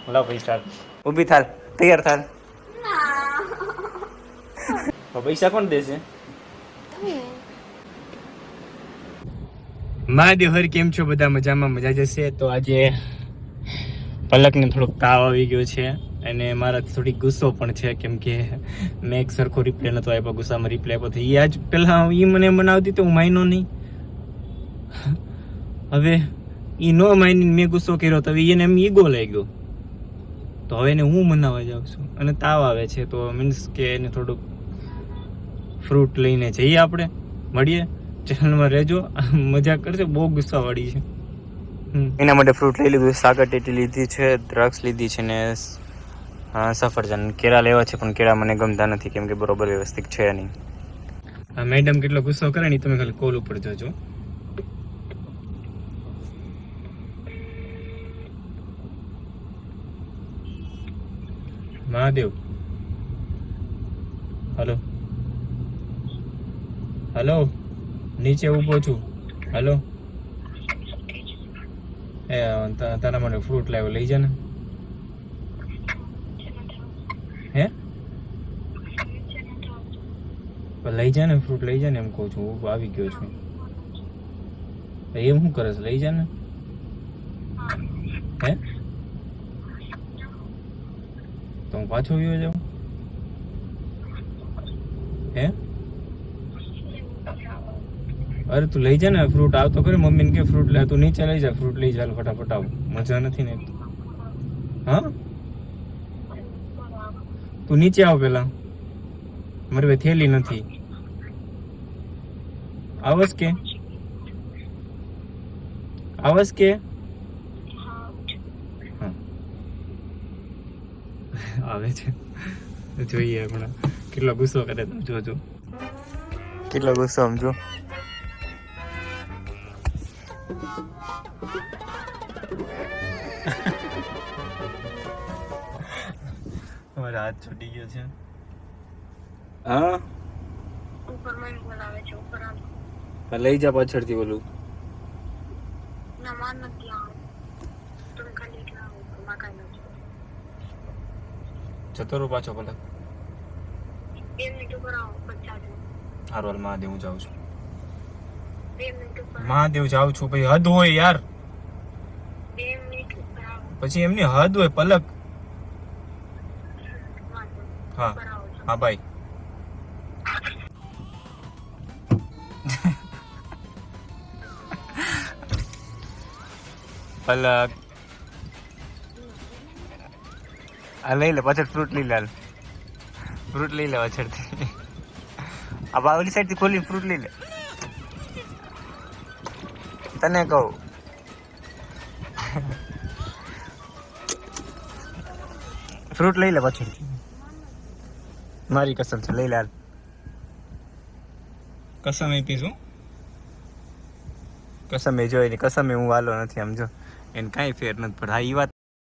લાવ પૈસા. ઊભી થાલ, તૈયાર થાલ. પૈસા કોણ દેશે? મહાદેવ હર, કેમ છો બધા? મજામાં? મજા જશે. તો આજે પલકને થોડોક તાવ આવી ગયો છે અને મારાથી થોડીક ગુસ્સો પણ છે, કેમ કે મેં એક સરખો રિપ્લે નતો આપ્યો. ગુસ્સામાં રિપ્લે આપ્યો તો એ આજ પેલા એ મને મનાવતી તો હું માયનો નહીં. હવે એ નો માની મેં ગુસ્સો કર્યો તો એને એમ ઈગો લઈ ગયો, તો હવે એને હું મનાવવા જાઉં છું અને તાવ આવે છે. તો મીન્સ કે એને થોડુંક ફ્રૂટ લઈને જઈએ, આપણે મળીએ. ચેનલમાં રહેજો, મજા કરશે. બહુ ગુસ્સાવાળી છે. એના માટે ફ્રૂટ લઈ લીધું, સાગર ટેટી લીધી છે, દ્રાક્ષ લીધી છે ને સફરજન. કેળા લેવા છે પણ કેળા મને ગમતા નથી, કેમ કે બરોબર વ્યવસ્થિત છે નહીં. આ મેડમ કેટલો ગુસ્સો કરે ને તમે ખાલી કોલ ઉપર જોજો. મહાદેવ, હલો હલો, નીચે ઊભો છું. હલો, એ તારા માટે ફ્રૂટ લાવ્યો, લઈ જા ને. હે, લઈ જા ને, ફ્રૂટ લઈ જા ને, એમ કહું છું. હું આવી ગયો છું. એમ શું કરે છે? લઈ જા ને. હે, તો હું પાછો આવ્યો જાઉં? હે, અરે તું લઈ જા ને ફ્રૂટ. આવતો કરે મમ્મીને કે ફ્રૂટ લે. તું નીચે લઈ જા, ફ્રૂટ લઈ જા ફટાફટ. આવ, મજા નથી ને. હા, તું નીચે આવ પેલા. મારી ભાઈ થેલી નથી. આવસ કે આવસ કે? હા, આવે છે. જોઈએ હમણાં કેટલો ગુસ્સો કરે. તમે જોજો કેટલો ગુસ્સો સમજો. મારો હાથ છૂટી ગયો છે. હા, લઈ જા પાછળથી ઓલું. જતો રહો પાછો પલક. હારું હાલ, મહાદેવ હું જાઉં છું. મહાદેવ જાઉં છું. પછી હદ હોય યાર, પછી એમની હદ હોય પલક. હા હા ભાઈ. પલક, આ લઈ લે પાછળ. ફ્રૂટ લઈ લે, ફ્રૂટ લઈ લે પાછળથી. આ બાવલી સાઈડ થી ખોલી ફ્રૂટ લઈ લે. તને કહું, ફ્રૂટ લઈ લે પાછળથી. મારી કસમ છે, લઈ લે. હાલ, કસમ આપીશું. કસમ એ જોઈ ની, કસમ એ હું વાલો નથી. આમ જો એને કાંઈ ફેર નથી પડે. હા, એ વાત